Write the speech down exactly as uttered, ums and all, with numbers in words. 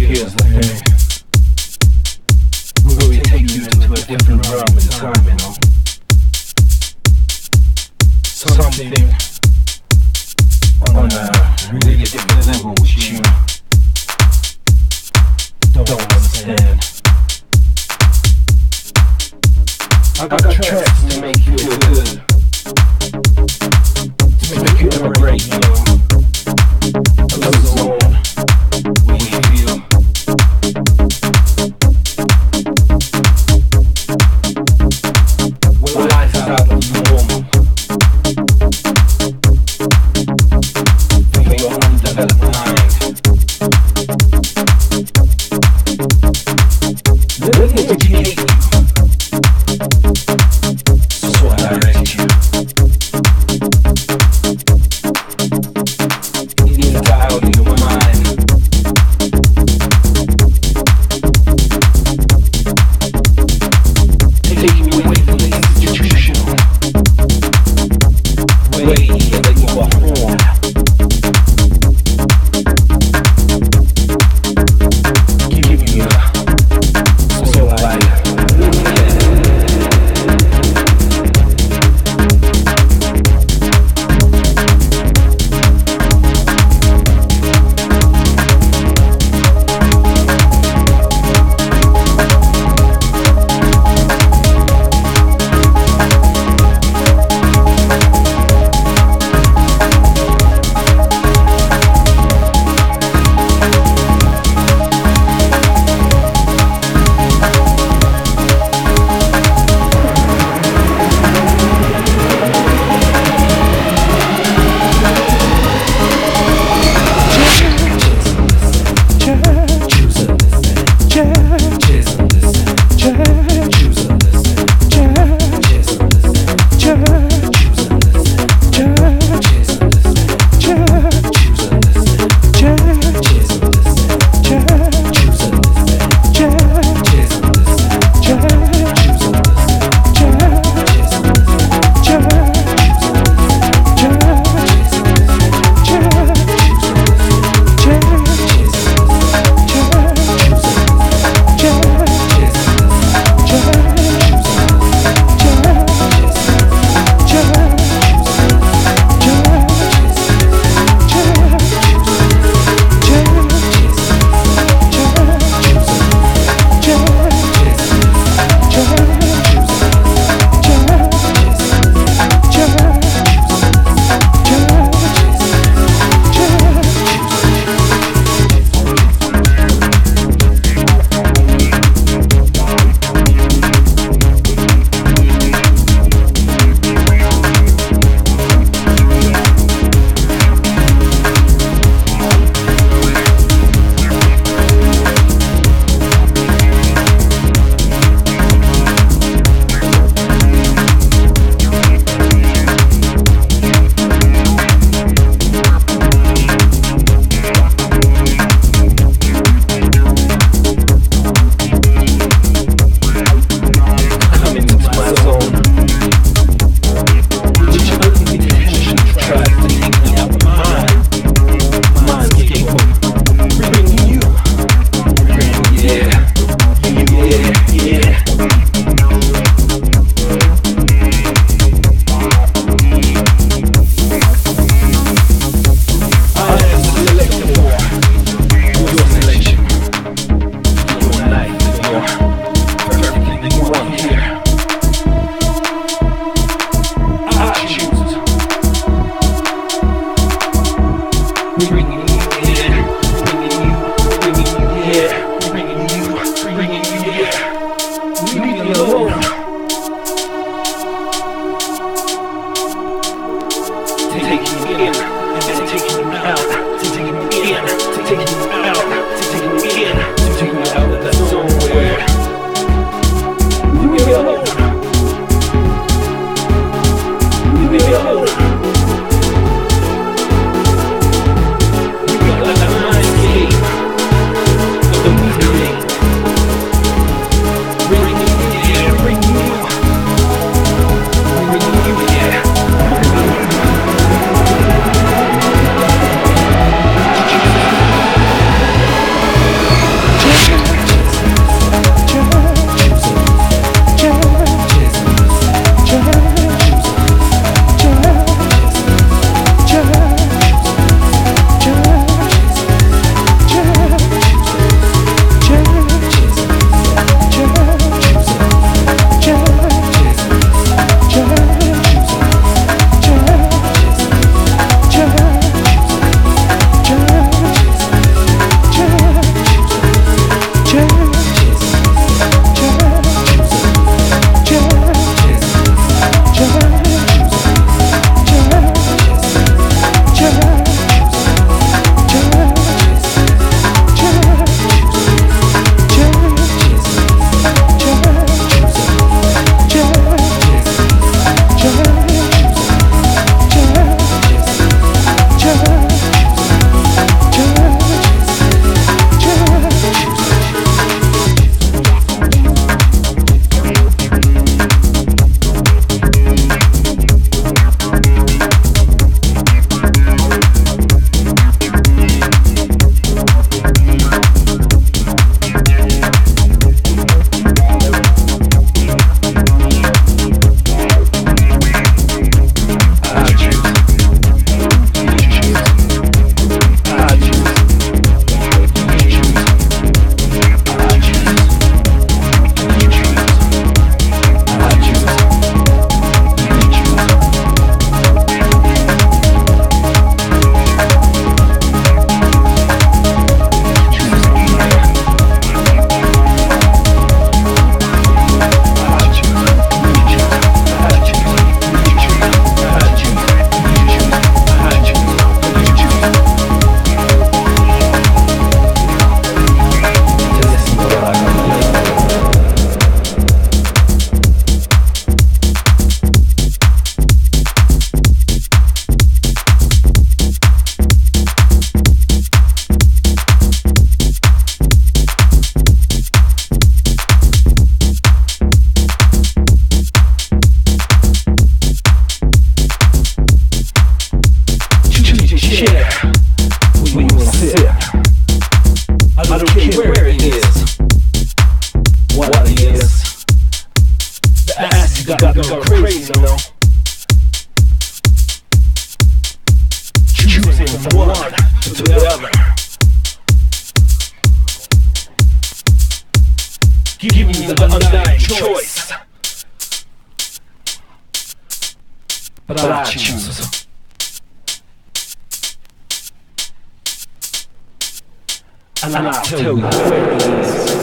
here's the thing. We'll take you into a different realm in time, you know. Something on a really different level which you don't understand. I got tracks to make you feel good, to make you liberate, you know. A zone where you feel where life is out of normal. For your undeveloped mind. Let me educate you. So I direct you. Inside of your mind. Take me away from the institutional way that you are formed. Give me a soul life. Bring got me going crazy, you know. Choosing from one to the other. Give me the undying choice. But I choose. And I'll tell you where it is.